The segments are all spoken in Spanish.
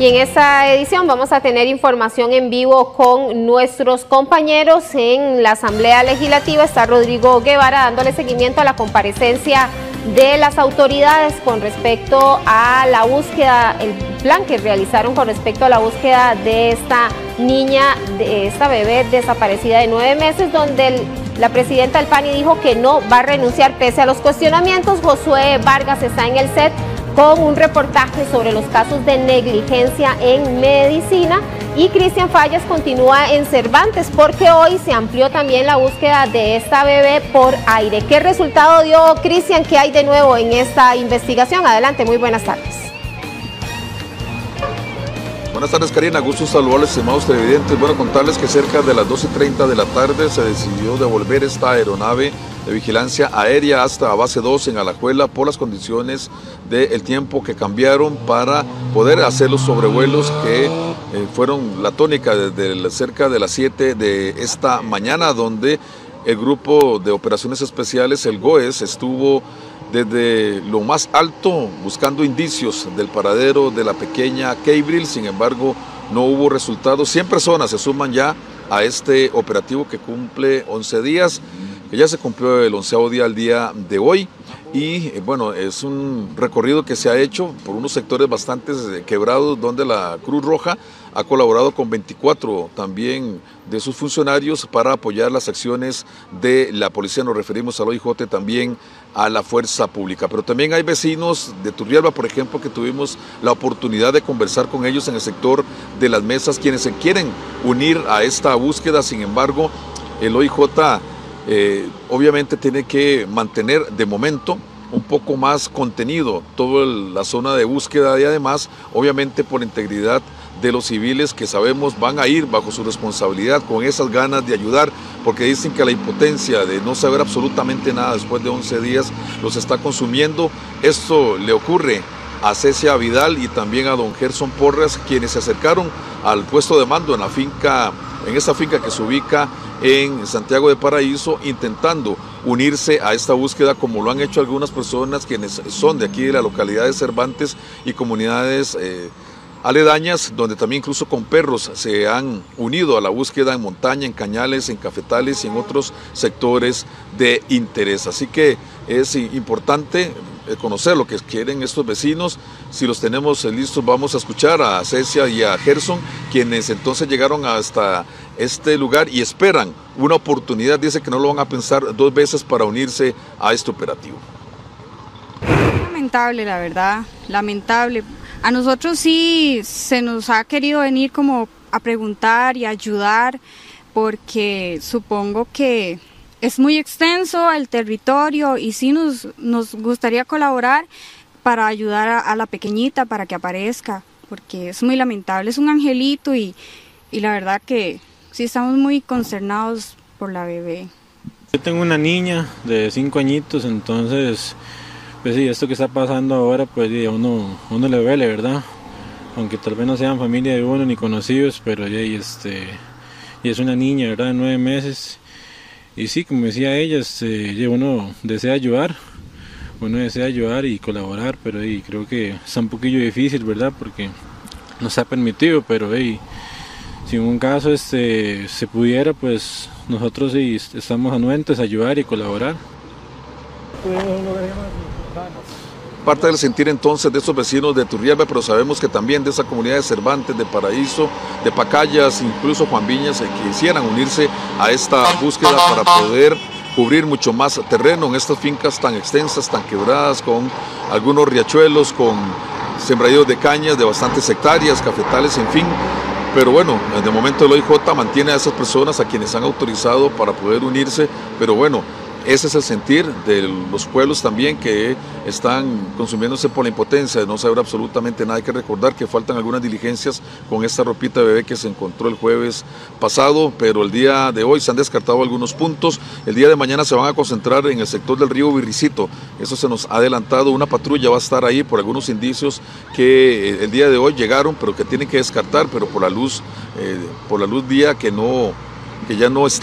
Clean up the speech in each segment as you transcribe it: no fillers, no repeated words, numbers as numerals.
Y en esta edición vamos a tener información en vivo con nuestros compañeros en la Asamblea Legislativa. Está Rodrigo Guevara dándole seguimiento a la comparecencia de las autoridades con respecto a la búsqueda, el plan que realizaron con respecto a la búsqueda de esta niña, de esta bebé desaparecida de 9 meses, donde la presidenta del PANI dijo que no va a renunciar pese a los cuestionamientos. Josué Vargas está en el set con un reportaje sobre los casos de negligencia en medicina, y Cristian Fallas continúa en Cervantes porque hoy se amplió también la búsqueda de esta bebé por aire. ¿Qué resultado dio, Cristian? ¿Qué hay de nuevo en esta investigación? Adelante, muy buenas tardes. Buenas tardes, Karina, gusto saludarles, estimados televidentes. Bueno, contarles que cerca de las 2:30 de la tarde se decidió devolver esta aeronave de vigilancia aérea hasta base 2 en Alajuela por las condiciones del tiempo que cambiaron para poder hacer los sobrevuelos que fueron la tónica desde cerca de las 7 de esta mañana, donde el grupo de operaciones especiales, el GOES, estuvo desde lo más alto buscando indicios del paradero de la pequeña Keibril. Sin embargo, no hubo resultados. 100 personas se suman ya a este operativo que cumple 11 días, que ya se cumplió el 11º día al día de hoy. Y bueno, es un recorrido que se ha hecho por unos sectores bastante quebrados, donde la Cruz Roja ha colaborado con 24 también de sus funcionarios para apoyar las acciones de la policía. Nos referimos al OIJ, también a la fuerza pública. Pero también hay vecinos de Turrialba, por ejemplo, que tuvimos la oportunidad de conversar con ellos en el sector de Las Mesas, quienes se quieren unir a esta búsqueda. Sin embargo, el OIJ obviamente tiene que mantener de momento un poco más contenido toda la zona de búsqueda, y además obviamente por la integridad de los civiles, que sabemos van a ir bajo su responsabilidad con esas ganas de ayudar, porque dicen que la impotencia de no saber absolutamente nada después de 11 días los está consumiendo. Esto le ocurre a Cecia Vidal y también a don Gerson Porras, quienes se acercaron al puesto de mando en esta finca que se ubica en Santiago de Paraíso, intentando unirse a esta búsqueda, como lo han hecho algunas personas quienes son de aquí de la localidad de Cervantes y comunidades aledañas, donde también incluso con perros se han unido a la búsqueda en montaña, en cañales, en cafetales y en otros sectores de interés. Así que es importante conocer lo que quieren estos vecinos. Si los tenemos listos, vamos a escuchar a Cecia y a Gerson, quienes entonces llegaron hasta este lugar y esperan una oportunidad. Dice que no lo van a pensar 2 veces para unirse a este operativo. Lamentable, la verdad, lamentable. A nosotros sí se nos ha querido venir como a preguntar y ayudar, porque supongo que es muy extenso el territorio y sí nos gustaría colaborar para ayudar a la pequeñita para que aparezca, porque es muy lamentable, es un angelito y la verdad que sí estamos muy consternados por la bebé. Yo tengo una niña de 5 añitos, entonces pues sí, esto que está pasando ahora pues a uno le duele, ¿verdad? Aunque tal vez no sean familia de uno ni conocidos, pero y es una niña, ¿verdad?, de 9 meses. Y sí, como decía ella, uno desea ayudar y colaborar, pero creo que es un poquillo difícil, ¿verdad?, porque no se ha permitido, pero si en un caso se pudiera, pues nosotros sí estamos anuentes a ayudar y colaborar. Parte del sentir entonces de estos vecinos de Turrialba, pero sabemos que también de esa comunidad de Cervantes, de Paraíso, de Pacayas, incluso Juan Viñas, quisieran unirse a esta búsqueda para poder cubrir mucho más terreno en estas fincas tan extensas, tan quebradas, con algunos riachuelos, con sembradíos de cañas de bastantes hectáreas, cafetales, en fin. Pero bueno, de momento el OIJ mantiene a esas personas a quienes han autorizado para poder unirse, pero bueno, ese es el sentir de los pueblos también, que están consumiéndose por la impotencia de no saber absolutamente nada. Hay que recordar que faltan algunas diligencias con esta ropita de bebé que se encontró el jueves pasado, pero el día de hoy se han descartado algunos puntos. El día de mañana se van a concentrar en el sector del río Virricito. Eso se nos ha adelantado. Una patrulla va a estar ahí por algunos indicios que el día de hoy llegaron, pero que tienen que descartar, pero por la luz día que ya no está.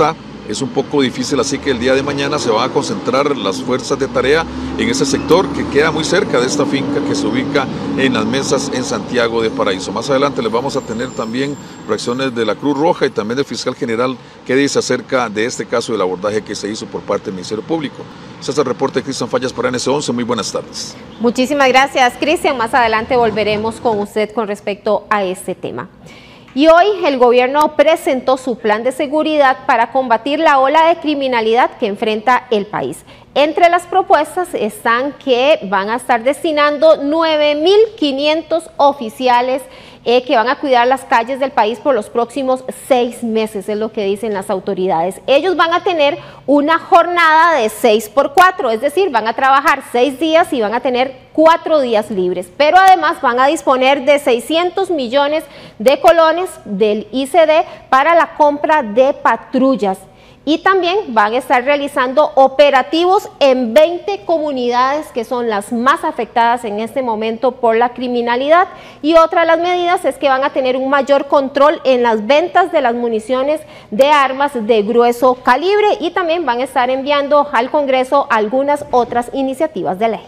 es un poco difícil, así que el día de mañana se van a concentrar las fuerzas de tarea en ese sector que queda muy cerca de esta finca que se ubica en Las Mesas, en Santiago de Paraíso. Más adelante les vamos a tener también reacciones de la Cruz Roja y también del fiscal general que dice acerca de este caso del abordaje que se hizo por parte del Ministerio Público. Ese es el reporte de Cristian Fallas para NS11. Muy buenas tardes. Muchísimas gracias, Cristian. Más adelante volveremos con usted con respecto a este tema. Y hoy el gobierno presentó su plan de seguridad para combatir la ola de criminalidad que enfrenta el país. Entre las propuestas están que van a estar destinando 9.500 oficiales que van a cuidar las calles del país por los próximos 6 meses, es lo que dicen las autoridades. Ellos van a tener una jornada de 6x4, es decir, van a trabajar 6 días y van a tener 4 días libres, pero además van a disponer de 600 millones de colones del ICD para la compra de patrullas. Y también van a estar realizando operativos en 20 comunidades que son las más afectadas en este momento por la criminalidad. Y otra de las medidas es que van a tener un mayor control en las ventas de las municiones de armas de grueso calibre y también van a estar enviando al Congreso algunas otras iniciativas de ley.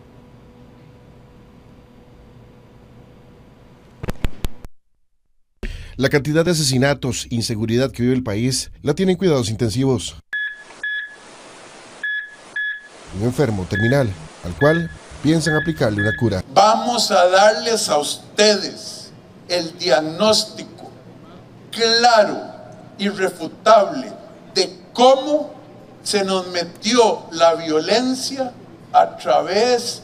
La cantidad de asesinatos e inseguridad que vive el país la tienen cuidados intensivos. Un enfermo terminal, al cual piensan aplicarle una cura. Vamos a darles a ustedes el diagnóstico claro, irrefutable, de cómo se nos metió la violencia a través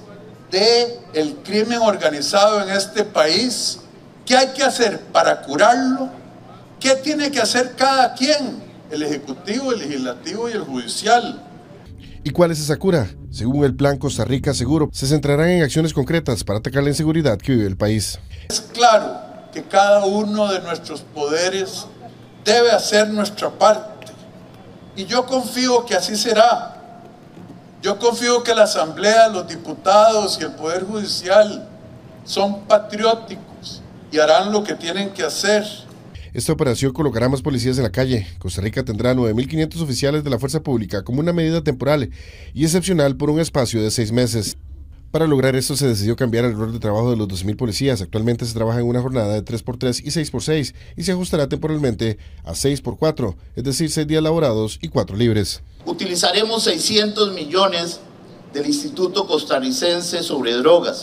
del crimen organizado en este país. ¿Qué hay que hacer para curarlo? ¿Qué tiene que hacer cada quien? El Ejecutivo, el Legislativo y el Judicial. ¿Y cuál es esa cura? Según el Plan Costa Rica Seguro, se centrarán en acciones concretas para atacar la inseguridad que vive el país. Es claro que cada uno de nuestros poderes debe hacer nuestra parte. Y yo confío que así será. Yo confío que la Asamblea, los diputados y el Poder Judicial son patrióticos y harán lo que tienen que hacer. Esta operación colocará más policías en la calle. Costa Rica tendrá 9.500 oficiales de la fuerza pública como una medida temporal y excepcional por un espacio de 6 meses. Para lograr esto se decidió cambiar el rol de trabajo de los 12.000 policías. Actualmente se trabaja en una jornada de 3x3 y 6x6 y se ajustará temporalmente a 6x4, es decir, 6 días laborados y 4 libres. Utilizaremos 600 millones del Instituto Costarricense sobre Drogas.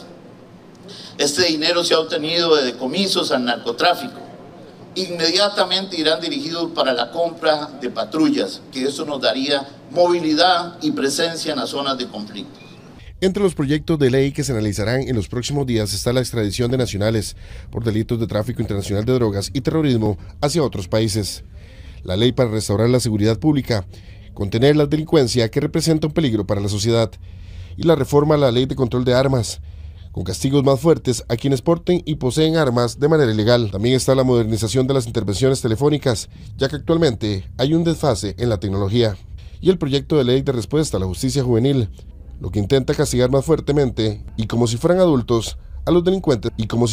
Este dinero se ha obtenido de decomisos al narcotráfico. Inmediatamente irán dirigidos para la compra de patrullas, que eso nos daría movilidad y presencia en las zonas de conflicto. Entre los proyectos de ley que se analizarán en los próximos días está la extradición de nacionales por delitos de tráfico internacional de drogas y terrorismo hacia otros países. La ley para restaurar la seguridad pública, contener la delincuencia que representa un peligro para la sociedad y la reforma a la ley de control de armas, con castigos más fuertes a quienes porten y poseen armas de manera ilegal. También está la modernización de las intervenciones telefónicas, ya que actualmente hay un desfase en la tecnología. Y el proyecto de ley de respuesta a la justicia juvenil, lo que intenta castigar más fuertemente y como si fueran adultos a los delincuentes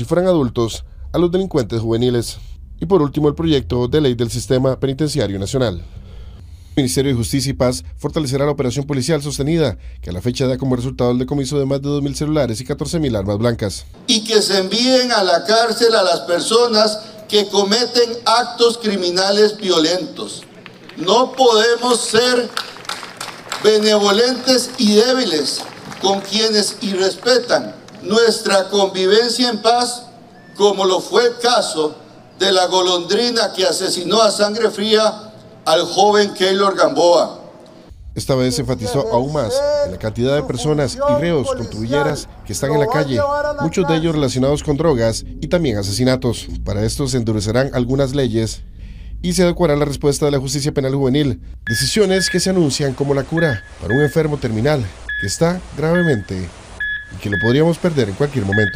juveniles. Y por último, el proyecto de ley del Sistema Penitenciario Nacional. El Ministerio de Justicia y Paz fortalecerá la operación policial sostenida, que a la fecha da como resultado el decomiso de más de 2.000 celulares y 14.000 armas blancas. Y que se envíen a la cárcel a las personas que cometen actos criminales violentos. No podemos ser benevolentes y débiles con quienes irrespetan nuestra convivencia en paz, como lo fue el caso de la golondrina que asesinó a sangre fría al joven Keylor Gamboa. Esta vez se enfatizó aún más en la cantidad de personas y reos contribulleras que están en la calle, muchos de ellos relacionados con drogas y también asesinatos. Para esto se endurecerán algunas leyes y se adecuará la respuesta de la justicia penal juvenil. Decisiones que se anuncian como la cura para un enfermo terminal que está gravemente y que lo podríamos perder en cualquier momento.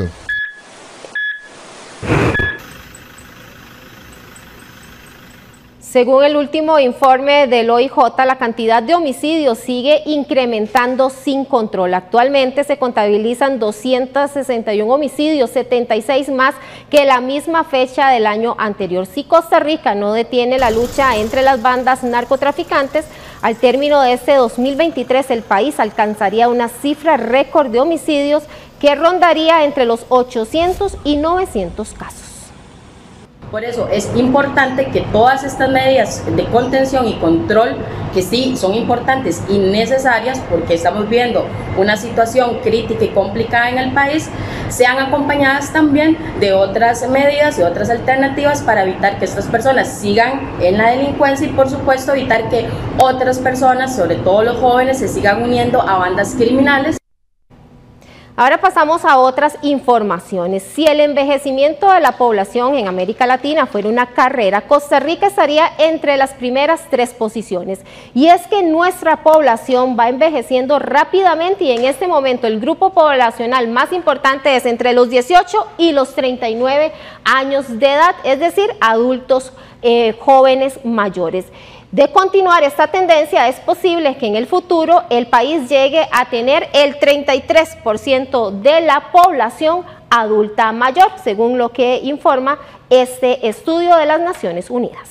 Según el último informe del OIJ, la cantidad de homicidios sigue incrementando sin control. Actualmente se contabilizan 261 homicidios, 76 más que la misma fecha del año anterior. Si Costa Rica no detiene la lucha entre las bandas narcotraficantes, al término de este 2023 el país alcanzaría una cifra récord de homicidios que rondaría entre los 800 y 900 casos. Por eso es importante que todas estas medidas de contención y control, que sí son importantes y necesarias porque estamos viendo una situación crítica y complicada en el país, sean acompañadas también de otras medidas, de otras alternativas para evitar que estas personas sigan en la delincuencia y por supuesto evitar que otras personas, sobre todo los jóvenes, se sigan uniendo a bandas criminales. Ahora pasamos a otras informaciones. Si el envejecimiento de la población en América Latina fuera una carrera, Costa Rica estaría entre las primeras 3 posiciones. Y es que nuestra población va envejeciendo rápidamente y en este momento el grupo poblacional más importante es entre los 18 y los 39 años de edad, es decir, adultos jóvenes mayores. De continuar esta tendencia, es posible que en el futuro el país llegue a tener el 33% de la población adulta mayor, según lo que informa este estudio de las Naciones Unidas.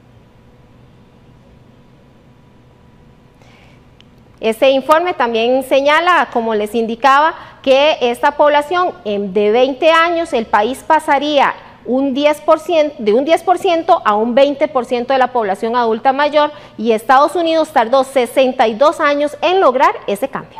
Este informe también señala, como les indicaba, que esta población de 20 años, el país pasaría de un 10% a un 20% de la población adulta mayor y Estados Unidos tardó 62 años en lograr ese cambio.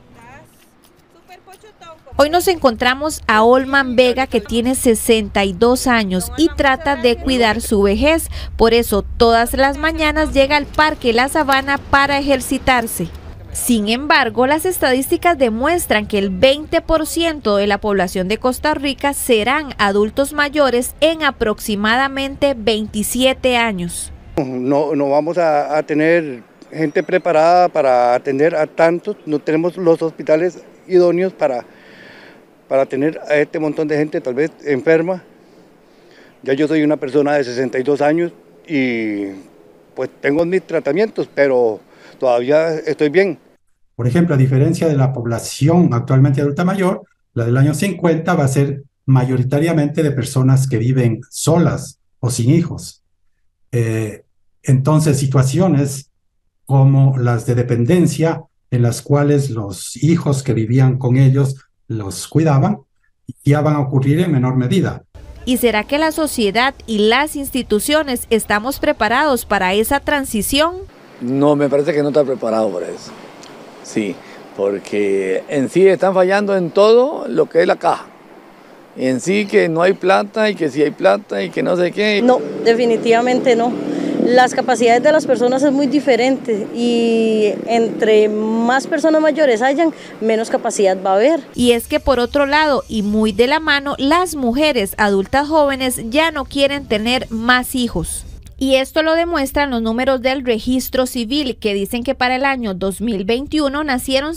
Hoy nos encontramos a Olman Vega, que tiene 62 años y trata de cuidar su vejez. Por eso todas las mañanas llega al Parque La Sabana para ejercitarse. Sin embargo, las estadísticas demuestran que el 20% de la población de Costa Rica serán adultos mayores en aproximadamente 27 años. No vamos a tener gente preparada para atender a tantos, no tenemos los hospitales idóneos para tener a este montón de gente tal vez enferma. Ya yo soy una persona de 62 años y pues tengo mis tratamientos, pero todavía estoy bien. Por ejemplo, a diferencia de la población actualmente adulta mayor, la del año 50 va a ser mayoritariamente de personas que viven solas o sin hijos. Entonces, situaciones como las de dependencia, en las cuales los hijos que vivían con ellos los cuidaban, ya van a ocurrir en menor medida. ¿Y será que la sociedad y las instituciones estamos preparados para esa transición? No, me parece que no está preparado para eso. Sí, porque en sí están fallando en todo lo que es la caja. En sí que no hay plata y que sí hay plata y que no sé qué. No, definitivamente no. Las capacidades de las personas es muy diferente y entre más personas mayores hayan, menos capacidad va a haber. Y es que por otro lado, y muy de la mano, las mujeres adultas jóvenes ya no quieren tener más hijos. Y esto lo demuestran los números del registro civil, que dicen que para el año 2021 nacieron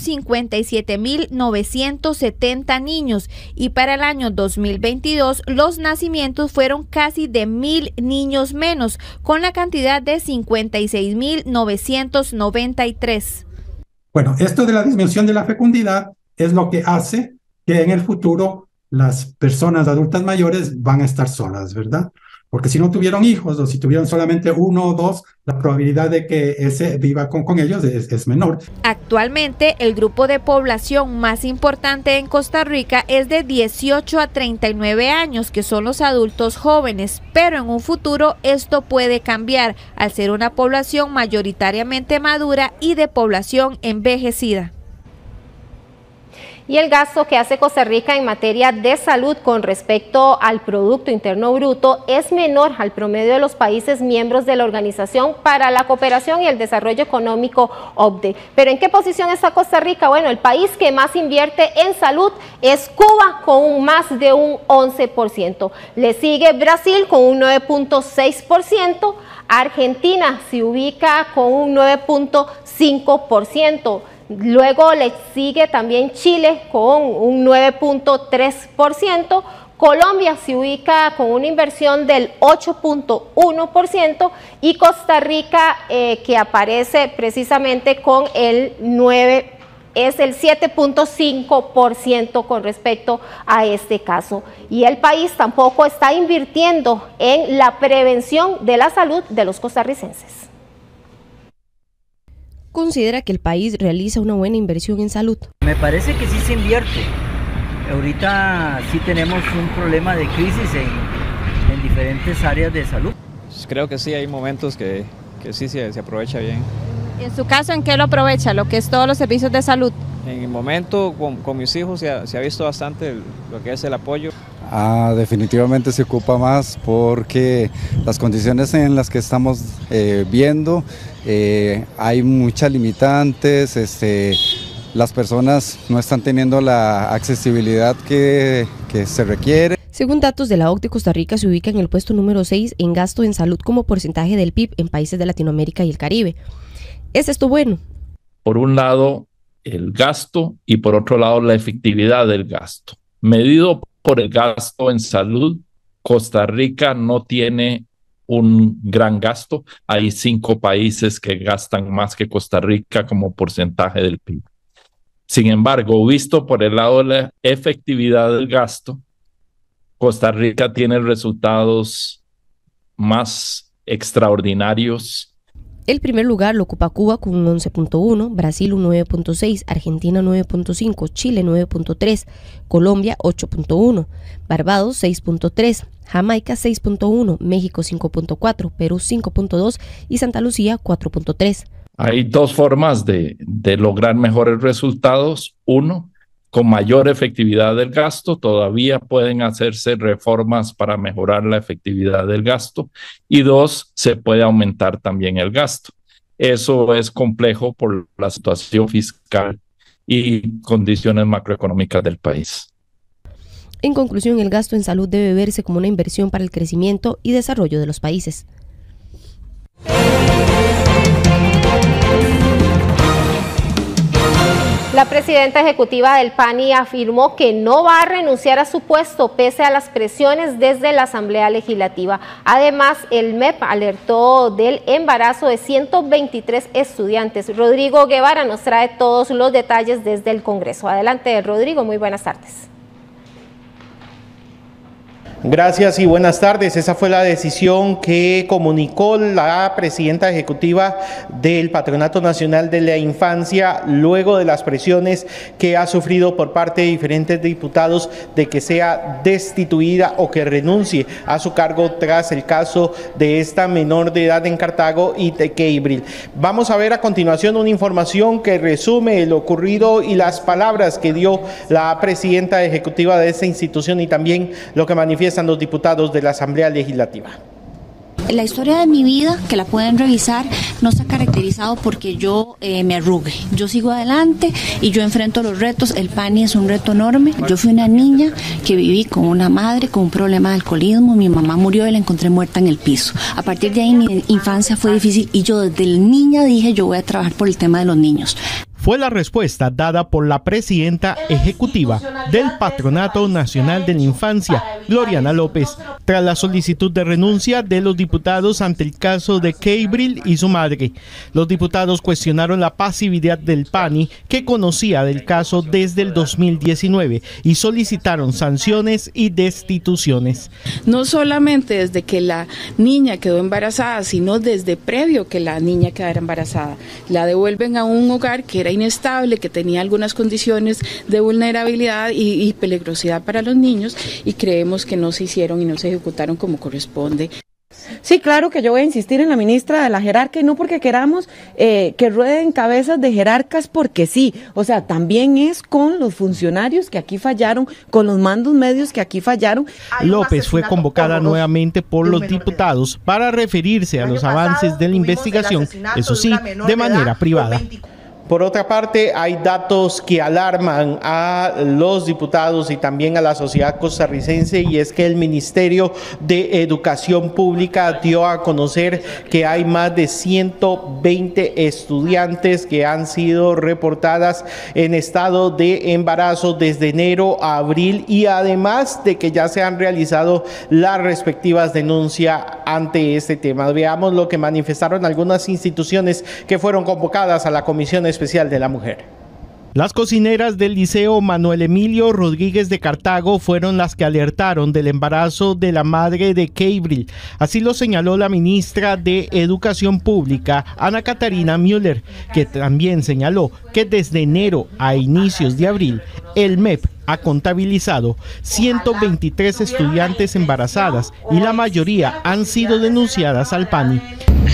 57.970 niños y para el año 2022 los nacimientos fueron casi de 1.000 niños menos, con la cantidad de 56.993. Bueno, esto de la disminución de la fecundidad es lo que hace que en el futuro las personas adultas mayores van a estar solas, ¿verdad? Porque si no tuvieron hijos o si tuvieron solamente 1 o 2, la probabilidad de que ese viva con ellos es menor. Actualmente, el grupo de población más importante en Costa Rica es de 18 a 39 años, que son los adultos jóvenes, pero en un futuro esto puede cambiar al ser una población mayoritariamente madura y de población envejecida. Y el gasto que hace Costa Rica en materia de salud con respecto al Producto Interno Bruto es menor al promedio de los países miembros de la Organización para la Cooperación y el Desarrollo Económico, OCDE. ¿Pero en qué posición está Costa Rica? Bueno, el país que más invierte en salud es Cuba, con más de un 11%. Le sigue Brasil con un 9.6%. Argentina se ubica con un 9.5%. Luego le sigue también Chile con un 9.3%, Colombia se ubica con una inversión del 8.1% y Costa Rica, que aparece precisamente con el 9%, es el 7.5% con respecto a este caso. Y el país tampoco está invirtiendo en la prevención de la salud de los costarricenses. Considera que el país realiza una buena inversión en salud. Me parece que sí se invierte. Ahorita sí tenemos un problema de crisis en diferentes áreas de salud. Creo que sí, hay momentos que sí se aprovecha bien. ¿Y en su caso en qué lo aprovecha? ¿Lo que es todos los servicios de salud? En el momento con mis hijos se ha visto bastante lo que es el apoyo. Definitivamente se ocupa más porque las condiciones en las que estamos viendo, hay muchas limitantes, las personas no están teniendo la accesibilidad que se requiere. Según datos de la OCDE, Costa Rica se ubica en el puesto número 6 en gasto en salud como porcentaje del PIB en países de Latinoamérica y el Caribe. ¿Es esto bueno? Por un lado, el gasto y por otro lado, la efectividad del gasto. Medido por el gasto en salud, Costa Rica no tiene un gran gasto. Hay 5 países que gastan más que Costa Rica como porcentaje del PIB. Sin embargo, visto por el lado de la efectividad del gasto, Costa Rica tiene resultados más extraordinarios. El primer lugar lo ocupa Cuba con un 11.1, Brasil un 9.6, Argentina 9.5, Chile 9.3, Colombia 8.1, Barbados 6.3, Jamaica 6.1, México 5.4, Perú 5.2 y Santa Lucía 4.3. Hay 2 formas de lograr mejores resultados. Uno, con mayor efectividad del gasto, todavía pueden hacerse reformas para mejorar la efectividad del gasto. Y 2, se puede aumentar también el gasto. Eso es complejo por la situación fiscal y condiciones macroeconómicas del país. En conclusión, el gasto en salud debe verse como una inversión para el crecimiento y desarrollo de los países. La presidenta ejecutiva del PANI afirmó que no va a renunciar a su puesto pese a las presiones desde la Asamblea Legislativa. Además, el MEP alertó del embarazo de 123 estudiantes. Rodrigo Guevara nos trae todos los detalles desde el Congreso. Adelante, Rodrigo, muy buenas tardes. Gracias y buenas tardes. Esa fue la decisión que comunicó la presidenta ejecutiva del Patronato Nacional de la Infancia luego de las presiones que ha sufrido por parte de diferentes diputados de que sea destituida o que renuncie a su cargo tras el caso de esta menor de edad en Cartago y de Keibril. Vamos a ver a continuación una información que resume lo ocurrido y las palabras que dio la presidenta ejecutiva de esta institución y también lo que manifiesta los diputados de la Asamblea Legislativa. La historia de mi vida, que la pueden revisar, no está caracterizado porque yo me arrugue. Yo sigo adelante y yo enfrento los retos. El PANI es un reto enorme. Yo fui una niña que viví con una madre con un problema de alcoholismo. Mi mamá murió y la encontré muerta en el piso. A partir de ahí mi infancia fue difícil y yo desde niña dije yo voy a trabajar por el tema de los niños. Fue la respuesta dada por la presidenta ejecutiva del Patronato Nacional de la Infancia, Gloriana López, tras la solicitud de renuncia de los diputados ante el caso de Keibril y su madre. Los diputados cuestionaron la pasividad del PANI, que conocía del caso desde el 2019, y solicitaron sanciones y destituciones. No solamente desde que la niña quedó embarazada, sino desde previo que la niña quedara embarazada. La devuelven a un hogar que era inestable, que tenía algunas condiciones de vulnerabilidad y peligrosidad para los niños, y creemos que no se hicieron y no se ejecutaron como corresponde. Sí, claro que yo voy a insistir en la ministra de la jerarca, y no porque queramos que rueden cabezas de jerarcas porque sí, o sea, también es con los funcionarios que aquí fallaron, con los mandos medios que aquí fallaron. López fue convocada nuevamente por los diputados para referirse a los avances de la investigación, eso sí, de manera privada. Por otra parte, hay datos que alarman a los diputados y también a la sociedad costarricense, y es que el Ministerio de Educación Pública dio a conocer que hay más de 120 estudiantes que han sido reportadas en estado de embarazo desde enero a abril, y además de que ya se han realizado las respectivas denuncias ante este tema. Veamos lo que manifestaron algunas instituciones que fueron convocadas a la Comisión Especial de la Mujer. Las cocineras del Liceo Manuel Emilio Rodríguez de Cartago fueron las que alertaron del embarazo de la madre de Keibryl. Así lo señaló la ministra de Educación Pública, Ana Catarina Müller, que también señaló que desde enero a inicios de abril, el MEP ha contabilizado 123 estudiantes embarazadas y la mayoría han sido denunciadas al PANI.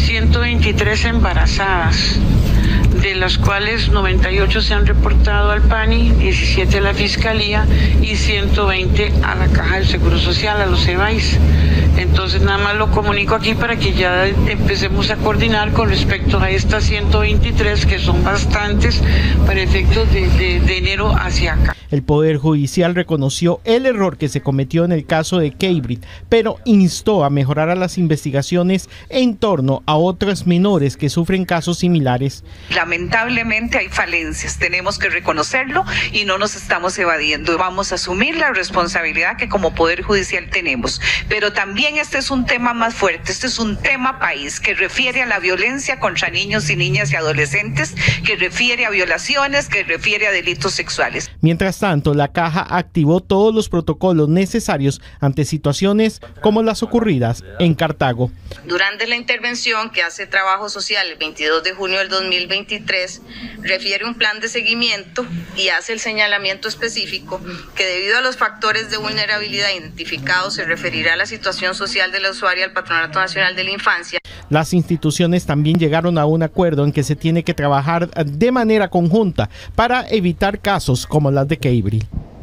123 embarazadas, de las cuales 98 se han reportado al PANI, 17 a la Fiscalía y 120 a la Caja del Seguro Social, a los EBAIS. Entonces nada más lo comunico aquí para que ya empecemos a coordinar con respecto a estas 123, que son bastantes para efectos de enero hacia acá. El Poder Judicial reconoció el error que se cometió en el caso de Keibryl, pero instó a mejorar a las investigaciones en torno a otras menores que sufren casos similares. Lamentablemente hay falencias, tenemos que reconocerlo y no nos estamos evadiendo. Vamos a asumir la responsabilidad que como Poder Judicial tenemos, pero también este es un tema más fuerte, este es un tema país que refiere a la violencia contra niños y niñas y adolescentes, que refiere a violaciones, que refiere a delitos sexuales. Mientras tanto, la Caja activó todos los protocolos necesarios ante situaciones como las ocurridas en Cartago. Durante la intervención que hace Trabajo Social el 22 de junio del 2023, refiere un plan de seguimiento y hace el señalamiento específico que debido a los factores de vulnerabilidad identificados se referirá a la situación social de la usuaria al Patronato Nacional de la Infancia. Las instituciones también llegaron a un acuerdo en que se tiene que trabajar de manera conjunta para evitar casos como las de Keibryl.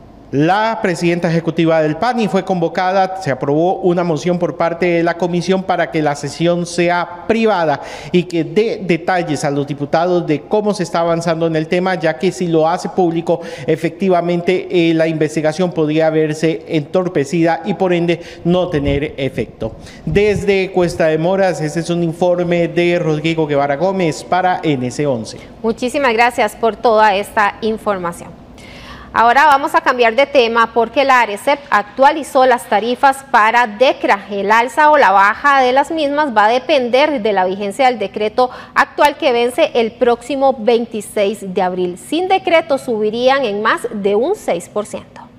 La presidenta ejecutiva del PANI fue convocada, se aprobó una moción por parte de la comisión para que la sesión sea privada y que dé detalles a los diputados de cómo se está avanzando en el tema, ya que si lo hace público, efectivamente la investigación podría verse entorpecida y por ende no tener efecto. Desde Cuesta de Moras, este es un informe de Rodrigo Guevara Gómez para NS11. Muchísimas gracias por toda esta información. Ahora vamos a cambiar de tema porque la ARECEP actualizó las tarifas para DECRA. El alza o la baja de las mismas va a depender de la vigencia del decreto actual que vence el próximo 26 de abril. Sin decreto subirían en más de un 6%.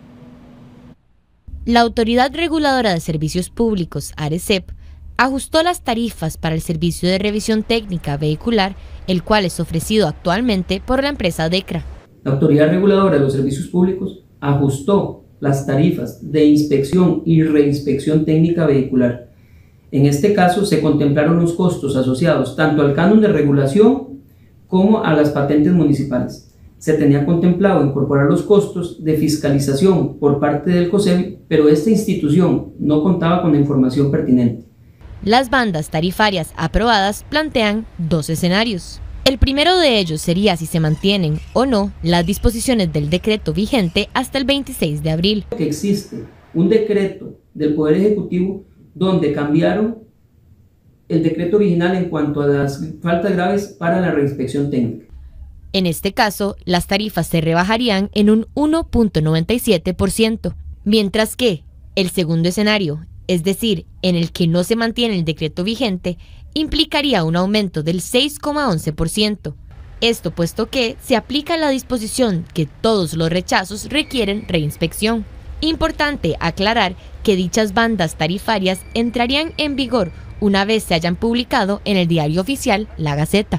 La Autoridad Reguladora de Servicios Públicos, ARECEP, ajustó las tarifas para el servicio de revisión técnica vehicular, el cual es ofrecido actualmente por la empresa DECRA. La Autoridad Reguladora de los Servicios Públicos ajustó las tarifas de inspección y reinspección técnica vehicular. En este caso se contemplaron los costos asociados tanto al canon de regulación como a las patentes municipales. Se tenía contemplado incorporar los costos de fiscalización por parte del COSEBI, pero esta institución no contaba con la información pertinente. Las bandas tarifarias aprobadas plantean dos escenarios. El primero de ellos sería si se mantienen o no las disposiciones del decreto vigente hasta el 26 de abril. Que existe un decreto del Poder Ejecutivo donde cambiaron el decreto original en cuanto a las faltas graves para la reinspección técnica. En este caso, las tarifas se rebajarían en un 1.97%, mientras que el segundo escenario, es decir, en el que no se mantiene el decreto vigente, implicaría un aumento del 6,11%. Esto puesto que se aplica la disposición que todos los rechazos requieren reinspección. Importante aclarar que dichas bandas tarifarias entrarían en vigor una vez se hayan publicado en el diario oficial La Gaceta.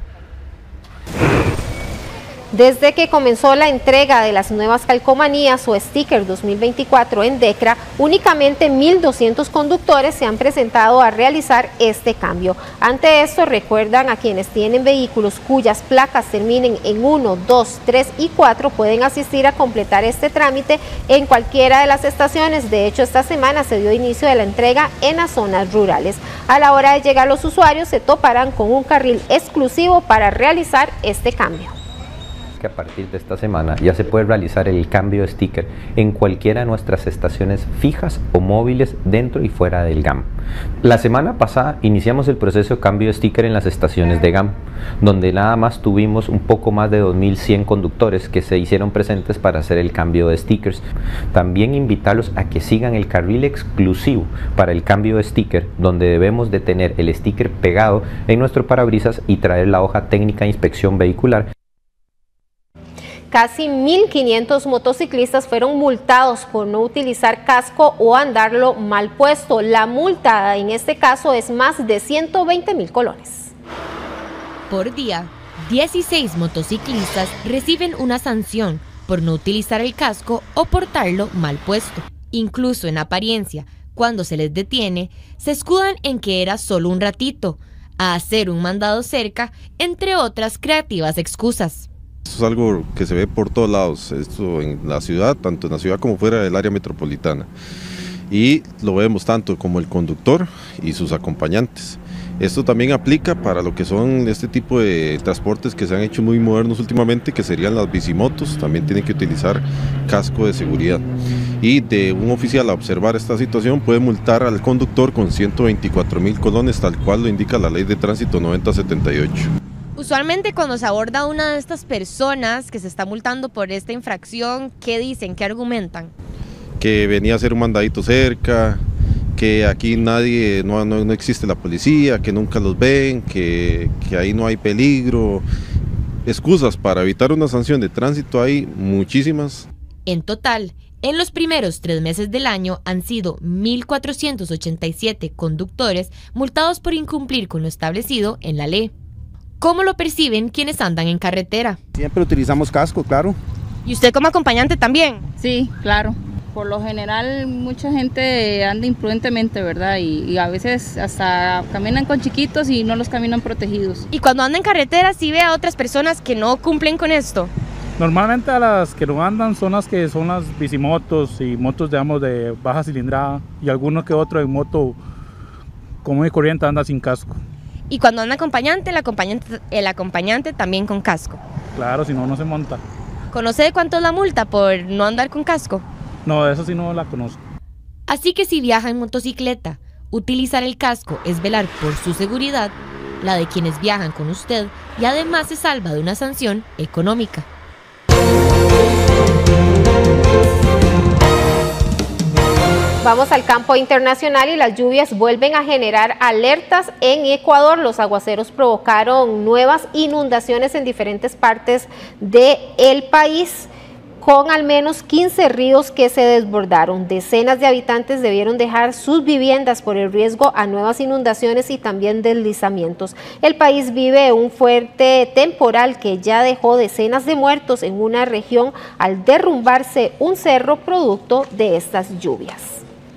Desde que comenzó la entrega de las nuevas calcomanías o sticker 2024 en DECRA, únicamente 1.200 conductores se han presentado a realizar este cambio. Ante esto, recuerdan a quienes tienen vehículos cuyas placas terminen en 1, 2, 3 y 4 pueden asistir a completar este trámite en cualquiera de las estaciones. De hecho, esta semana se dio inicio de la entrega en las zonas rurales. A la hora de llegar, los usuarios se toparán con un carril exclusivo para realizar este cambio. que a partir de esta semana ya se puede realizar el cambio de sticker en cualquiera de nuestras estaciones fijas o móviles dentro y fuera del GAM. La semana pasada iniciamos el proceso de cambio de sticker en las estaciones de GAM, donde nada más tuvimos un poco más de 2.100 conductores que se hicieron presentes para hacer el cambio de stickers. También invitarlos a que sigan el carril exclusivo para el cambio de sticker, donde debemos de tener el sticker pegado en nuestro parabrisas y traer la hoja técnica de inspección vehicular. Casi 1.500 motociclistas fueron multados por no utilizar casco o andarlo mal puesto. La multa en este caso es más de 120.000 colones. Por día, 16 motociclistas reciben una sanción por no utilizar el casco o portarlo mal puesto. Incluso en apariencia, cuando se les detiene, se escudan en que era solo un ratito, a hacer un mandado cerca, entre otras creativas excusas. Esto es algo que se ve por todos lados, esto en la ciudad, tanto en la ciudad como fuera del área metropolitana. Y lo vemos tanto como el conductor y sus acompañantes. Esto también aplica para lo que son este tipo de transportes que se han hecho muy modernos últimamente, que serían las bicimotos, también tienen que utilizar casco de seguridad. Y de un oficial a observar esta situación puede multar al conductor con 124.000 colones, tal cual lo indica la ley de tránsito 9078. Usualmente cuando se aborda a una de estas personas que se está multando por esta infracción, ¿qué dicen? ¿Qué argumentan? Que venía a hacer un mandadito cerca, que aquí nadie, no existe la policía, que nunca los ven, que ahí no hay peligro. Excusas para evitar una sanción de tránsito hay muchísimas. En total, en los primeros 3 meses del año han sido 1.487 conductores multados por incumplir con lo establecido en la ley. ¿Cómo lo perciben quienes andan en carretera? Siempre utilizamos casco, claro. ¿Y usted como acompañante también? Sí, claro. Por lo general mucha gente anda imprudentemente, ¿verdad? Y a veces hasta caminan con chiquitos y no los caminan protegidos. ¿Y cuando anda en carretera sí ve a otras personas que no cumplen con esto? Normalmente a las que no andan son las bicimotos y motos, digamos, de baja cilindrada, y alguno que otro en moto común y corriente anda sin casco. Y cuando anda acompañante, el acompañante también con casco. Claro, si no, no se monta. ¿Conoce de cuánto es la multa por no andar con casco? No, de eso sí no la conozco. Así que si viaja en motocicleta, utilizar el casco es velar por su seguridad, la de quienes viajan con usted, y además se salva de una sanción económica. Vamos al campo internacional y las lluvias vuelven a generar alertas en Ecuador. Los aguaceros provocaron nuevas inundaciones en diferentes partes del país, con al menos 15 ríos que se desbordaron. Decenas de habitantes debieron dejar sus viviendas por el riesgo a nuevas inundaciones y también deslizamientos. El país vive un fuerte temporal que ya dejó decenas de muertos en una región al derrumbarse un cerro producto de estas lluvias.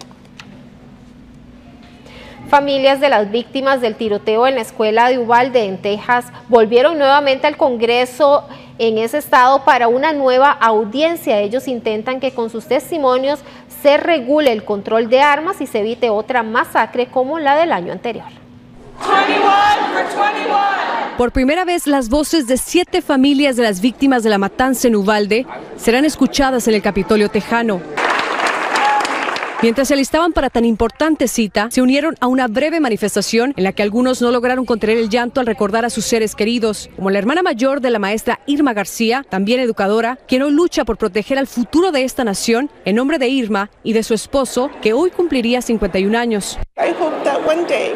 Familias de las víctimas del tiroteo en la escuela de Uvalde, en Texas, volvieron nuevamente al Congreso en ese estado para una nueva audiencia. Ellos intentan que con sus testimonios se regule el control de armas y se evite otra masacre como la del año anterior. 21 for 21. Por primera vez, las voces de 7 familias de las víctimas de la matanza en Uvalde serán escuchadas en el Capitolio tejano. Mientras se alistaban para tan importante cita, se unieron a una breve manifestación en la que algunos no lograron contener el llanto al recordar a sus seres queridos, como la hermana mayor de la maestra Irma García, también educadora, quien hoy lucha por proteger al futuro de esta nación en nombre de Irma y de su esposo, que hoy cumpliría 51 años. I hope that one day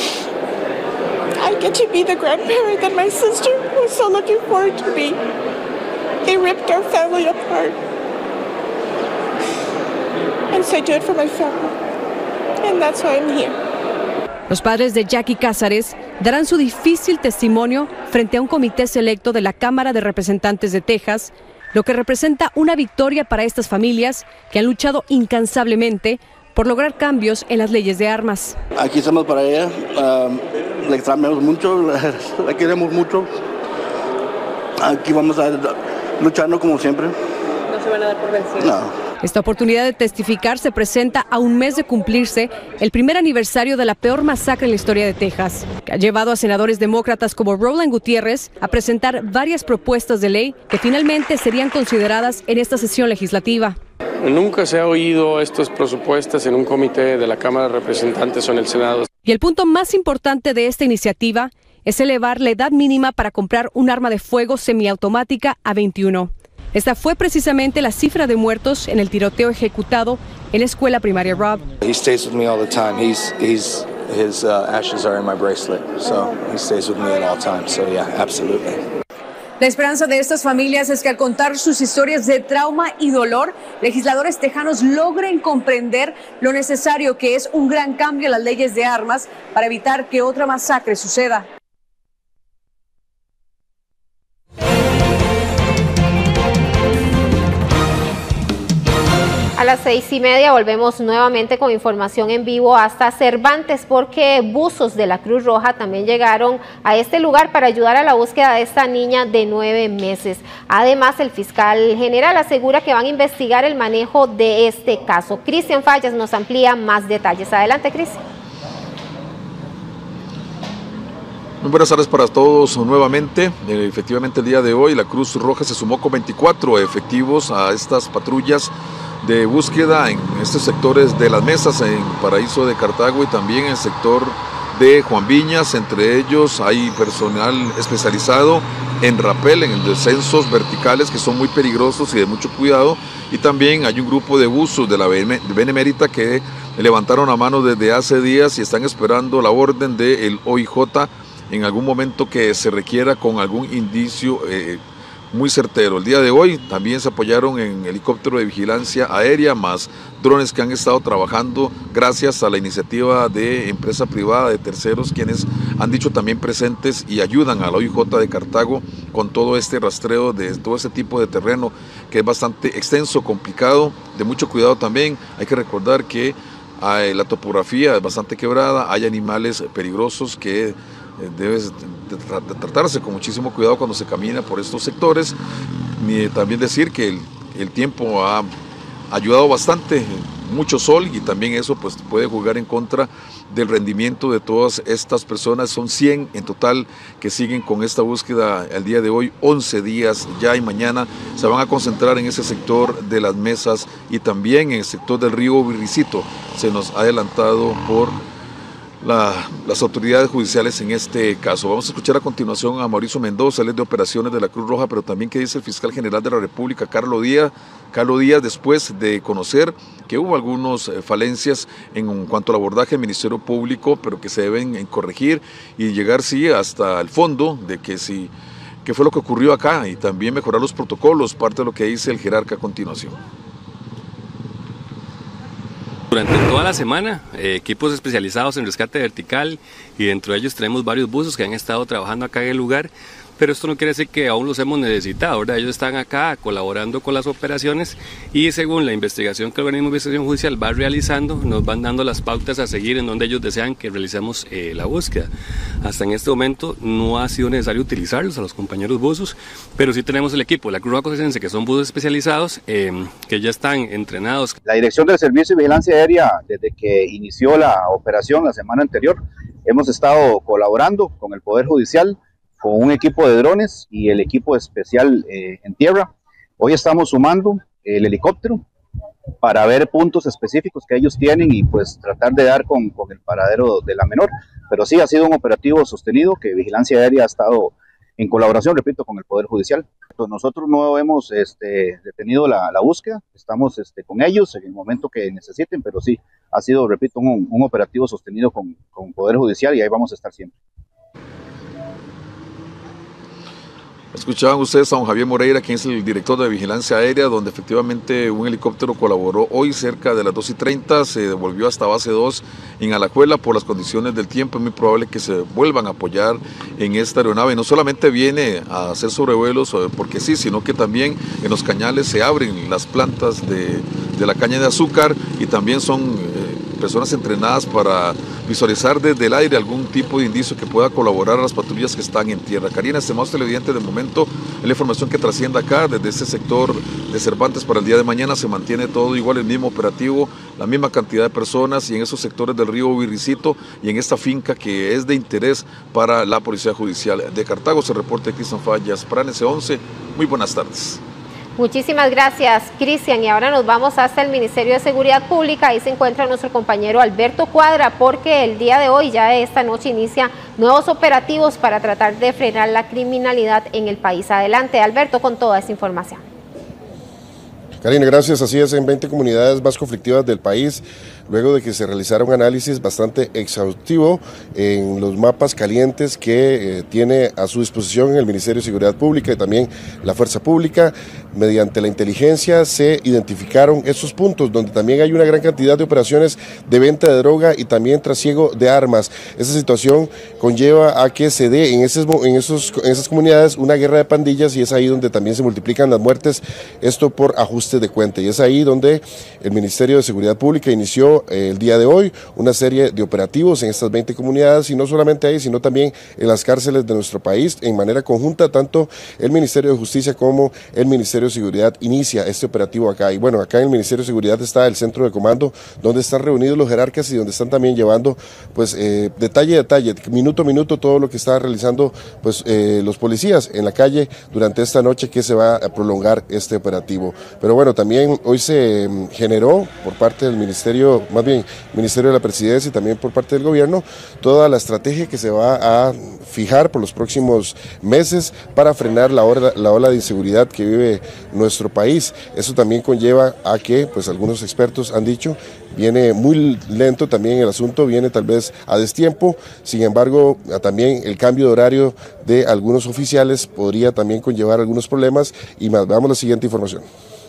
I get to be the grandparent that my sister was so looking forward to be. They ripped our family apart. And so I do it for my family. And that's why I'm here. Los padres de Jackie Cázares darán su difícil testimonio frente a un comité selecto de la Cámara de Representantes de Texas, lo que representa una victoria para estas familias que han luchado incansablemente por lograr cambios en las leyes de armas. Aquí estamos para ella, la extrañamos mucho, la queremos mucho. Aquí vamos a luchando como siempre. ¿No se van a dar por vencidos? No. Esta oportunidad de testificar se presenta a un mes de cumplirse el primer aniversario de la peor masacre en la historia de Texas, que ha llevado a senadores demócratas como Roland Gutiérrez a presentar varias propuestas de ley que finalmente serían consideradas en esta sesión legislativa. Nunca se ha oído estas propuestas en un comité de la Cámara de Representantes o en el Senado. Y el punto más importante de esta iniciativa es elevar la edad mínima para comprar un arma de fuego semiautomática a 21. Esta fue precisamente la cifra de muertos en el tiroteo ejecutado en la escuela primaria Robb. He stays with me all the time. His ashes are in my bracelet, so he stays with me at all times. So yeah, absolutely. La esperanza de estas familias es que al contar sus historias de trauma y dolor, legisladores tejanos logren comprender lo necesario que es un gran cambio en las leyes de armas para evitar que otra masacre suceda. A las 6:30 volvemos nuevamente con información en vivo hasta Cervantes, porque buzos de la Cruz Roja también llegaron a este lugar para ayudar a la búsqueda de esta niña de 9 meses. Además, el fiscal general asegura que van a investigar el manejo de este caso. Cristian Fallas nos amplía más detalles. Adelante, Cristian. Muy buenas tardes para todos nuevamente. Efectivamente, el día de hoy la Cruz Roja se sumó con 24 efectivos a estas patrullas de búsqueda en estos sectores de Las Mesas, en Paraíso de Cartago, y también en el sector de Juan Viñas. Entre ellos hay personal especializado en rapel, en descensos verticales que son muy peligrosos y de mucho cuidado, y también hay un grupo de buzos de la Benemérita que levantaron la mano desde hace días y están esperando la orden del OIJ en algún momento que se requiera, con algún indicio muy certero. El día de hoy también se apoyaron en helicóptero de vigilancia aérea, más drones que han estado trabajando gracias a la iniciativa de empresa privada, de terceros, quienes han dicho también presentes y ayudan a la OIJ de Cartago con todo este rastreo de todo este tipo de terreno que es bastante extenso, complicado, de mucho cuidado también. Hay que recordar que la topografía es bastante quebrada, hay animales peligrosos que debe tratarse con muchísimo cuidado cuando se camina por estos sectores. También decir que el tiempo ha ayudado bastante, mucho sol, y también eso pues puede jugar en contra del rendimiento de todas estas personas. Son 100 en total que siguen con esta búsqueda el día de hoy, 11 días ya, y mañana se van a concentrar en ese sector de Las Mesas y también en el sector del río Virricito. Se nos ha adelantado por las autoridades judiciales en este caso. Vamos a escuchar a continuación a Mauricio Mendoza, él es de operaciones de la Cruz Roja, pero también qué dice el fiscal general de la República, Carlos Díaz, después de conocer que hubo algunas falencias en cuanto al abordaje del Ministerio Público, pero que se deben corregir y llegar sí hasta el fondo de qué fue lo que ocurrió acá, y también mejorar los protocolos, parte de lo que dice el jerarca a continuación. Durante toda la semana, equipos especializados en rescate vertical, y dentro de ellos tenemos varios buzos que han estado trabajando acá en el lugar, pero esto no quiere decir que aún los hemos necesitado, ¿verdad? Ellos están acá colaborando con las operaciones, y según la investigación que el organismo de investigación judicial va realizando, nos van dando las pautas a seguir en donde ellos desean que realicemos la búsqueda. Hasta en este momento no ha sido necesario utilizarlos a los compañeros buzos, pero sí tenemos el equipo, la Cruz Roja Costarricense, que son buzos especializados, que ya están entrenados. La Dirección del Servicio de Vigilancia Aérea, desde que inició la operación la semana anterior, hemos estado colaborando con el Poder Judicial, con un equipo de drones y el equipo especial en tierra. Hoy estamos sumando el helicóptero para ver puntos específicos que ellos tienen y pues tratar de dar con el paradero de la menor. Pero sí ha sido un operativo sostenido que Vigilancia Aérea ha estado en colaboración, repito, con el Poder Judicial. Entonces, nosotros no hemos detenido la búsqueda, estamos con ellos en el momento que necesiten, pero sí ha sido, repito, un operativo sostenido con Poder Judicial, y ahí vamos a estar siempre. Escuchaban ustedes a don Javier Moreira, quien es el director de Vigilancia Aérea, donde efectivamente un helicóptero colaboró hoy cerca de las 2:30, se devolvió hasta base 2 en Alajuela. Por las condiciones del tiempo es muy probable que se vuelvan a apoyar en esta aeronave. No solamente viene a hacer sobrevuelos porque sí, sino que también en los cañales se abren las plantas de la caña de azúcar, y también son personas entrenadas para visualizar desde el aire algún tipo de indicio que pueda colaborar a las patrullas que están en tierra. Karina, estimados televidentes, de momento la información que trasciende acá desde este sector de Cervantes para el día de mañana se mantiene todo igual, el mismo operativo, la misma cantidad de personas y en esos sectores del río Virricito y en esta finca que es de interés para la Policía Judicial de Cartago. Se reporta Cristian Fallas para NC11. Muy buenas tardes. Muchísimas gracias, Cristian. Y ahora nos vamos hasta el Ministerio de Seguridad Pública. Ahí se encuentra nuestro compañero Alberto Cuadra, porque el día de hoy, ya esta noche, inicia nuevos operativos para tratar de frenar la criminalidad en el país. Adelante, Alberto, con toda esta información. Karina, gracias. Así es, en 20 comunidades más conflictivas del país, luego de que se realizara un análisis bastante exhaustivo en los mapas calientes que tiene a su disposición el Ministerio de Seguridad Pública y también la Fuerza Pública. Mediante la inteligencia se identificaron esos puntos donde también hay una gran cantidad de operaciones de venta de droga y también trasiego de armas. Esa situación conlleva a que se dé en esas comunidades una guerra de pandillas y es ahí donde también se multiplican las muertes, esto por ajuste de cuenta, y es ahí donde el Ministerio de Seguridad Pública inició el día de hoy una serie de operativos en estas 20 comunidades, y no solamente ahí, sino también en las cárceles de nuestro país. En manera conjunta, tanto el Ministerio de Justicia como el Ministerio de Seguridad inicia este operativo acá. Y bueno, acá en el Ministerio de Seguridad está el centro de comando, donde están reunidos los jerarcas y donde están también llevando pues detalle a detalle, minuto a minuto, todo lo que está realizando pues los policías en la calle durante esta noche que se va a prolongar este operativo. Pero bueno, también hoy se generó por parte del Ministerio, más bien Ministerio de la Presidencia y también por parte del gobierno, toda la estrategia que se va a fijar por los próximos meses para frenar la ola de inseguridad que vive nuestro país. Eso también conlleva a que, pues algunos expertos han dicho, viene muy lento también el asunto, viene tal vez a destiempo. Sin embargo, también el cambio de horario de algunos oficiales podría también conllevar algunos problemas. Y más, veamos la siguiente información.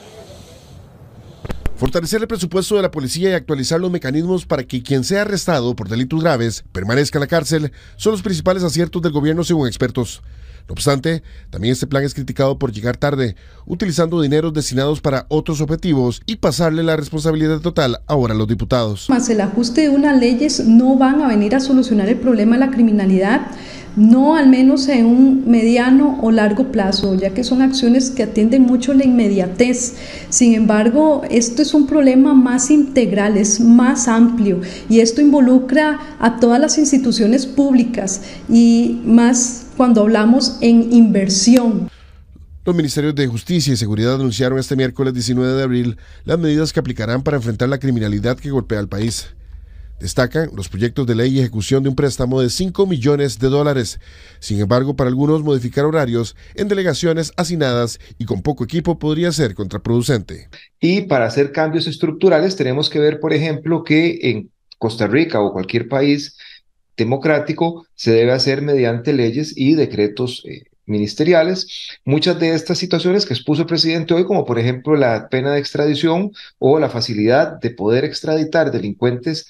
Fortalecer el presupuesto de la policía y actualizar los mecanismos para que quien sea arrestado por delitos graves permanezca en la cárcel son los principales aciertos del gobierno según expertos. No obstante, también este plan es criticado por llegar tarde, utilizando dineros destinados para otros objetivos y pasarle la responsabilidad total ahora a los diputados. Más el ajuste de unas leyes no van a venir a solucionar el problema de la criminalidad, no al menos en un mediano o largo plazo, ya que son acciones que atienden mucho la inmediatez. Sin embargo, esto es un problema más integral, es más amplio, y esto involucra a todas las instituciones públicas y más cuando hablamos en inversión. Los ministerios de Justicia y Seguridad anunciaron este miércoles 19 de abril las medidas que aplicarán para enfrentar la criminalidad que golpea al país. Destacan los proyectos de ley y ejecución de un préstamo de $5 millones. Sin embargo, para algunos, modificar horarios en delegaciones hacinadas y con poco equipo podría ser contraproducente. Y para hacer cambios estructurales tenemos que ver, por ejemplo, que en Costa Rica o cualquier país democrático se debe hacer mediante leyes y decretos ministeriales. Muchas de estas situaciones que expuso el presidente hoy, como por ejemplo la pena de extradición o la facilidad de poder extraditar delincuentes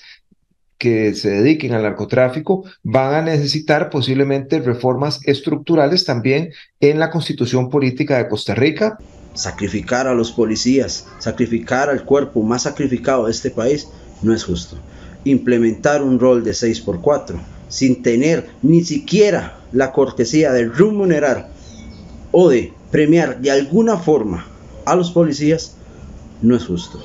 que se dediquen al narcotráfico, van a necesitar posiblemente reformas estructurales también en la Constitución Política de Costa Rica. Sacrificar a los policías, sacrificar al cuerpo más sacrificado de este país, no es justo. Implementar un rol de 6x4 sin tener ni siquiera la cortesía de remunerar o de premiar de alguna forma a los policías, no es justo.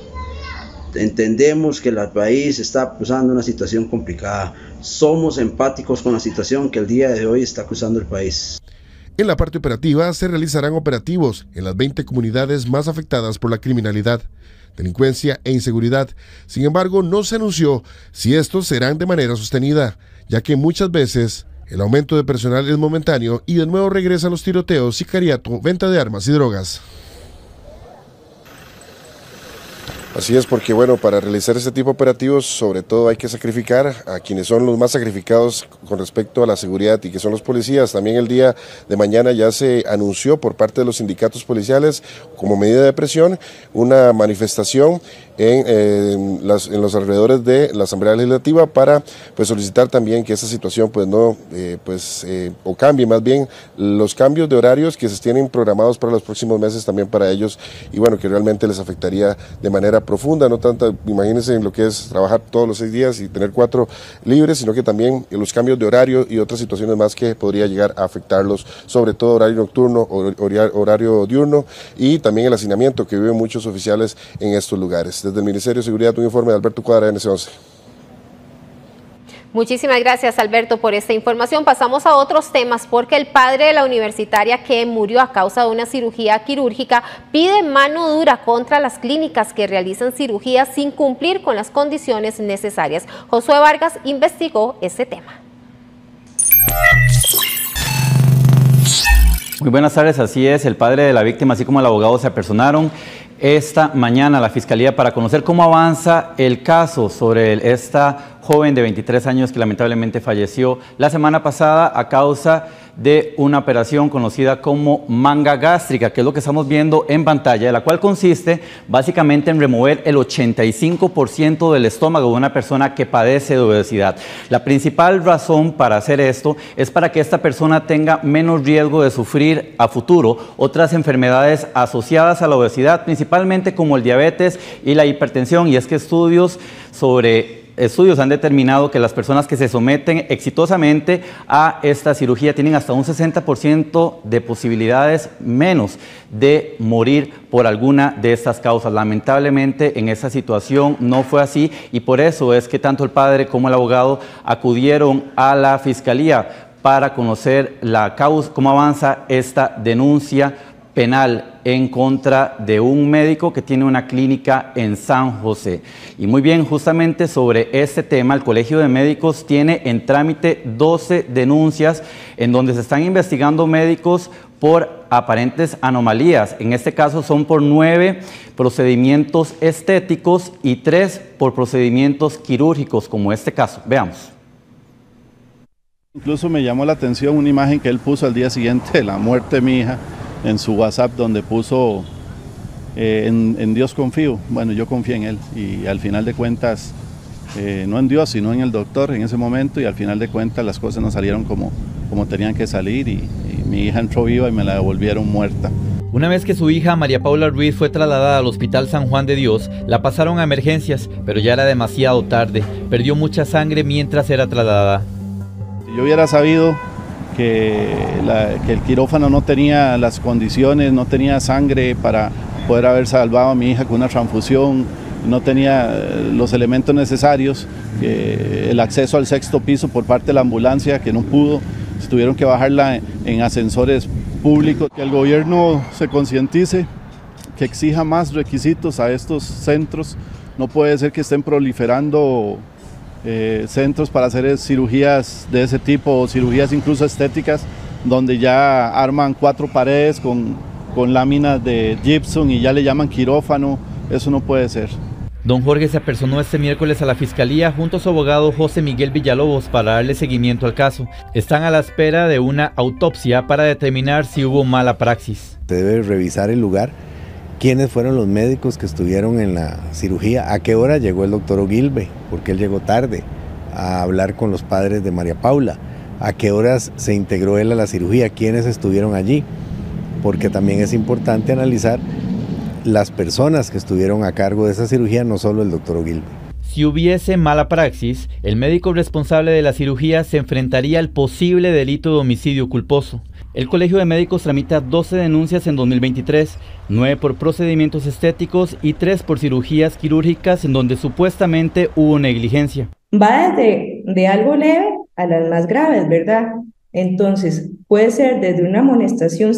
Entendemos que el país está cruzando una situación complicada. Somos empáticos con la situación que el día de hoy está cruzando el país. En la parte operativa se realizarán operativos en las 20 comunidades más afectadas por la criminalidad, delincuencia e inseguridad. Sin embargo, no se anunció si estos serán de manera sostenida, ya que muchas veces el aumento de personal es momentáneo y de nuevo regresan los tiroteos, sicariato, venta de armas y drogas. Así es, porque bueno, para realizar este tipo de operativos sobre todo hay que sacrificar a quienes son los más sacrificados con respecto a la seguridad y que son los policías. También el día de mañana ya se anunció por parte de los sindicatos policiales como medida de presión una manifestación en los alrededores de la Asamblea Legislativa para pues solicitar también que esa situación pues no o cambie más bien los cambios de horarios que se tienen programados para los próximos meses también para ellos, y bueno, que realmente les afectaría de manera profunda, no tanta, imagínense en lo que es trabajar todos los 6 días y tener 4 libres, sino que también en los cambios de horario y otras situaciones más que podría llegar a afectarlos, sobre todo horario nocturno, horario diurno y también el hacinamiento que viven muchos oficiales en estos lugares. Desde el Ministerio de Seguridad, un informe de Alberto Cuadra, NC11. Muchísimas gracias, Alberto, por esta información. Pasamos a otros temas porque el padre de la universitaria que murió a causa de una cirugía quirúrgica pide mano dura contra las clínicas que realizan cirugías sin cumplir con las condiciones necesarias. Josué Vargas investigó este tema. Muy buenas tardes, así es, el padre de la víctima así como el abogado se apersonaron esta mañana a la Fiscalía para conocer cómo avanza el caso sobre esta joven de 23 años que lamentablemente falleció la semana pasada a causa de una operación conocida como manga gástrica, que es lo que estamos viendo en pantalla, la cual consiste básicamente en remover el 85% del estómago de una persona que padece de obesidad. La principal razón para hacer esto es para que esta persona tenga menos riesgo de sufrir a futuro otras enfermedades asociadas a la obesidad, principalmente como el diabetes y la hipertensión, y es que estudios han determinado que las personas que se someten exitosamente a esta cirugía tienen hasta un 60% de posibilidades menos de morir por alguna de estas causas. Lamentablemente en esa situación no fue así y por eso es que tanto el padre como el abogado acudieron a la Fiscalía para conocer la causa, cómo avanza esta denuncia penal en contra de un médico que tiene una clínica en San José. Y muy bien, justamente sobre este tema, el Colegio de Médicos tiene en trámite 12 denuncias en donde se están investigando médicos por aparentes anomalías. En este caso son por 9 procedimientos estéticos y 3 por procedimientos quirúrgicos, como este caso. Veamos. Incluso me llamó la atención una imagen que él puso al día siguiente de la muerte de mi hija, en su WhatsApp, donde puso en Dios confío. Bueno, yo confié en él y al final de cuentas, no en Dios, sino en el doctor en ese momento, y al final de cuentas las cosas no salieron como tenían que salir y mi hija entró viva y me la devolvieron muerta. Una vez que su hija María Paula Ruiz fue trasladada al Hospital San Juan de Dios, la pasaron a emergencias, pero ya era demasiado tarde. Perdió mucha sangre mientras era trasladada. Si yo hubiera sabido que el quirófano no tenía las condiciones, no tenía sangre para poder haber salvado a mi hija con una transfusión, no tenía los elementos necesarios, el acceso al 6º piso por parte de la ambulancia, que no pudo, tuvieron que bajarla en ascensores públicos. Que el gobierno se concientice, que exija más requisitos a estos centros. No puede ser que estén proliferando centros para hacer cirugías de ese tipo, o cirugías incluso estéticas, donde ya arman 4 paredes con láminas de gypsum y ya le llaman quirófano. Eso no puede ser. Don Jorge se apersonó este miércoles a la Fiscalía junto a su abogado José Miguel Villalobos para darle seguimiento al caso. Están a la espera de una autopsia para determinar si hubo mala praxis. Se debe revisar el lugar, quiénes fueron los médicos que estuvieron en la cirugía, a qué hora llegó el doctor Ogilvy, porque él llegó tarde a hablar con los padres de María Paula, a qué horas se integró él a la cirugía, quiénes estuvieron allí, porque también es importante analizar las personas que estuvieron a cargo de esa cirugía, no solo el doctor Ogilvy. Si hubiese mala praxis, el médico responsable de la cirugía se enfrentaría al posible delito de homicidio culposo. El Colegio de Médicos tramita 12 denuncias en 2023, 9 por procedimientos estéticos y 3 por cirugías quirúrgicas en donde supuestamente hubo negligencia. Va de algo leve a las más graves, ¿verdad? Entonces, puede ser desde una amonestación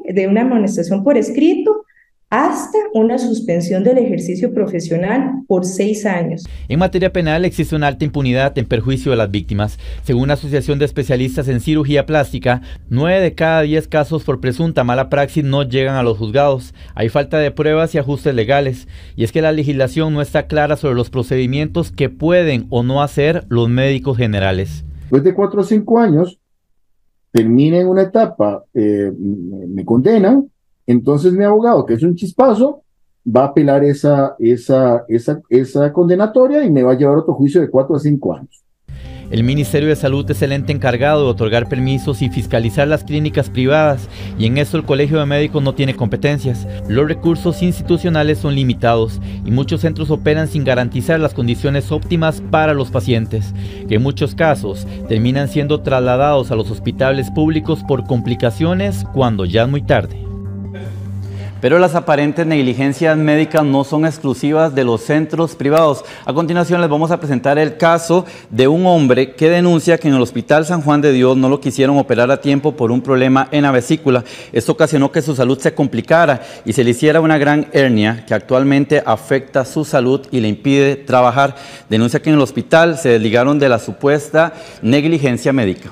por escrito hasta una suspensión del ejercicio profesional por 6 años. En materia penal existe una alta impunidad en perjuicio de las víctimas. Según la Asociación de Especialistas en Cirugía Plástica, 9 de cada 10 casos por presunta mala praxis no llegan a los juzgados. Hay falta de pruebas y ajustes legales. Y es que la legislación no está clara sobre los procedimientos que pueden o no hacer los médicos generales. Después de 4 o 5 años, termina en una etapa, me condenan. Entonces mi abogado, que es un chispazo, va a apelar esa condenatoria y me va a llevar otro juicio de 4 a 5 años. El Ministerio de Salud es el ente encargado de otorgar permisos y fiscalizar las clínicas privadas, y en eso el Colegio de Médicos no tiene competencias. Los recursos institucionales son limitados y muchos centros operan sin garantizar las condiciones óptimas para los pacientes, que en muchos casos terminan siendo trasladados a los hospitales públicos por complicaciones cuando ya es muy tarde. Pero las aparentes negligencias médicas no son exclusivas de los centros privados. A continuación les vamos a presentar el caso de un hombre que denuncia que en el Hospital San Juan de Dios no lo quisieron operar a tiempo por un problema en la vesícula. Esto ocasionó que su salud se complicara y se le hiciera una gran hernia que actualmente afecta su salud y le impide trabajar. Denuncia que en el hospital se desligaron de la supuesta negligencia médica.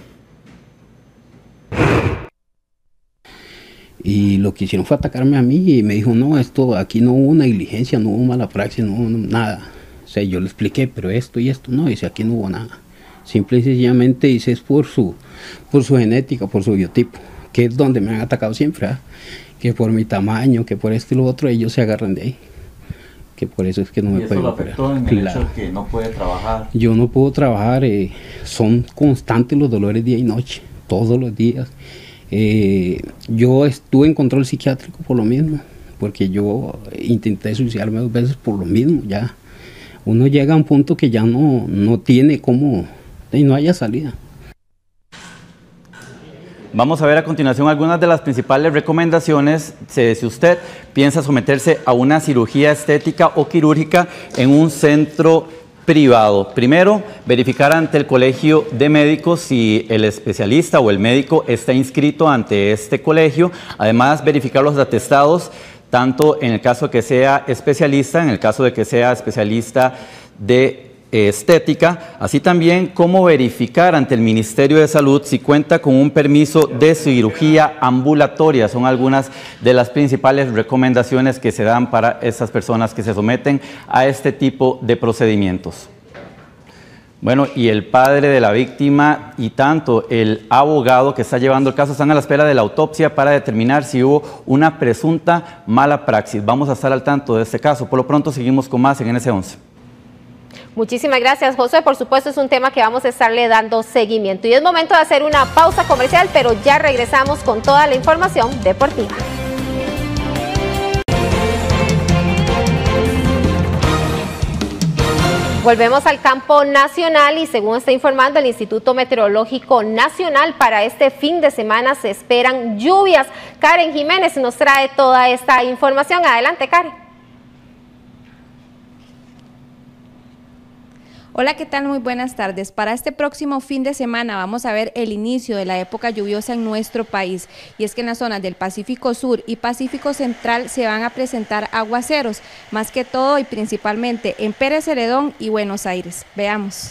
Y lo que hicieron fue atacarme a mí y me dijo, no, esto aquí no hubo negligencia, no hubo mala praxis, no hubo nada. O sea, yo le expliqué, pero esto y esto no, dice, aquí no hubo nada. Simple y sencillamente dice, es por su genética, por su biotipo, que es donde me han atacado siempre, ¿eh? Que por mi tamaño, que por esto y lo otro, ellos se agarran de ahí. Que por eso es que no me pueden operar. ¿Y eso lo afectó en el hecho de que no puede trabajar? Yo no puedo trabajar, son constantes los dolores día y noche, todos los días. Yo estuve en control psiquiátrico por lo mismo, porque yo intenté suicidarme 2 veces por lo mismo. Ya uno llega a un punto que ya no tiene cómo, y no haya salida. Vamos a ver a continuación algunas de las principales recomendaciones si usted piensa someterse a una cirugía estética o quirúrgica en un centro privado. Primero, verificar ante el Colegio de Médicos si el especialista o el médico está inscrito ante este colegio. Además, verificar los atestados, tanto en el caso de que sea especialista, en el caso de que sea especialista de estética, así también como verificar ante el Ministerio de Salud si cuenta con un permiso de cirugía ambulatoria. Son algunas de las principales recomendaciones que se dan para estas personas que se someten a este tipo de procedimientos. Bueno, y el padre de la víctima y tanto el abogado que está llevando el caso están a la espera de la autopsia para determinar si hubo una presunta mala praxis. Vamos a estar al tanto de este caso. Por lo pronto seguimos con más en NS11. Muchísimas gracias, José. Por supuesto, es un tema que vamos a estarle dando seguimiento. Y es momento de hacer una pausa comercial, pero ya regresamos con toda la información deportiva. Volvemos al campo nacional y según está informando el Instituto Meteorológico Nacional, para este fin de semana se esperan lluvias. Karen Jiménez nos trae toda esta información. Adelante, Karen. Hola, ¿qué tal? Muy buenas tardes. Para este próximo fin de semana vamos a ver el inicio de la época lluviosa en nuestro país. Y es que en las zonas del Pacífico Sur y Pacífico Central se van a presentar aguaceros, más que todo y principalmente en Pérez Celedón y Buenos Aires. Veamos.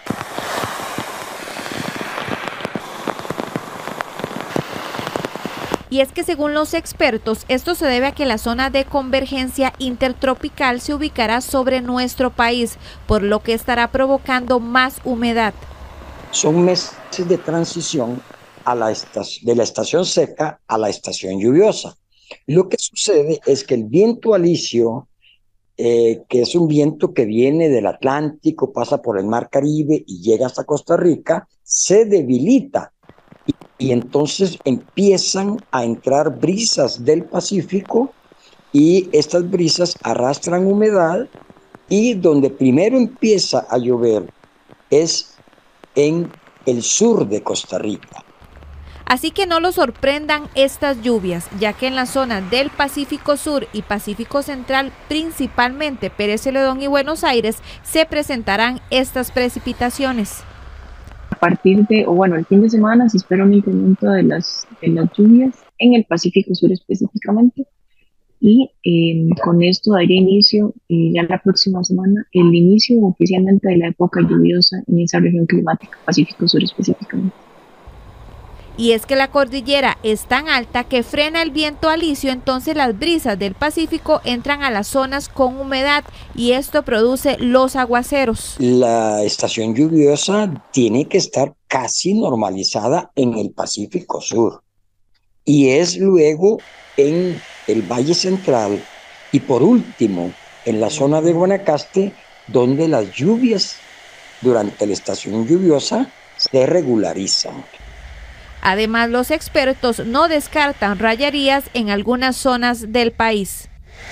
Y es que según los expertos, esto se debe a que la zona de convergencia intertropical se ubicará sobre nuestro país, por lo que estará provocando más humedad. Son meses de transición de la estación seca a la estación lluviosa. Lo que sucede es que el viento alisio, que es un viento que viene del Atlántico, pasa por el Mar Caribe y llega hasta Costa Rica, se debilita. Y entonces empiezan a entrar brisas del Pacífico y estas brisas arrastran humedad y donde primero empieza a llover es en el sur de Costa Rica. Así que no lo sorprendan estas lluvias, ya que en la zona del Pacífico Sur y Pacífico Central, principalmente Pérez Celedón y Buenos Aires, se presentarán estas precipitaciones. A partir de, el fin de semana se espera un incremento de las lluvias en el Pacífico Sur específicamente y con esto daría inicio ya la próxima semana el inicio oficialmente de la época lluviosa en esa región climática, Pacífico Sur específicamente. Y es que la cordillera es tan alta que frena el viento alisio, entonces las brisas del Pacífico entran a las zonas con humedad y esto produce los aguaceros. La estación lluviosa tiene que estar casi normalizada en el Pacífico Sur y es luego en el Valle Central y por último en la zona de Guanacaste donde las lluvias durante la estación lluviosa se regularizan. Además, los expertos no descartan rayerías en algunas zonas del país.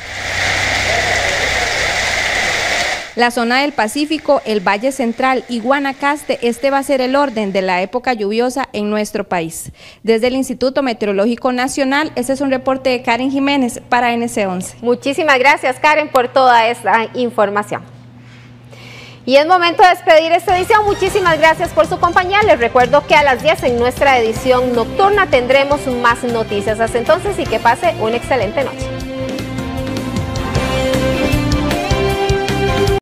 La zona del Pacífico, el Valle Central y Guanacaste, este va a ser el orden de la época lluviosa en nuestro país. Desde el Instituto Meteorológico Nacional, este es un reporte de Karen Jiménez para NC11. Muchísimas gracias, Karen, por toda esta información. Y es momento de despedir esta edición. Muchísimas gracias por su compañía. Les recuerdo que a las 10 en nuestra edición nocturna tendremos más noticias. Hasta entonces y que pase una excelente noche.